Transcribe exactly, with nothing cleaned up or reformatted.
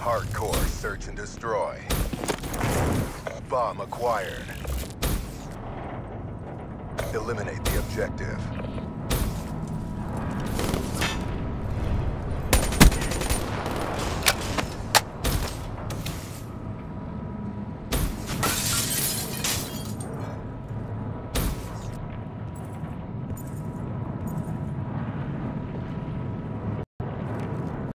Hardcore search and destroy. Bomb acquired. Eliminate the objective.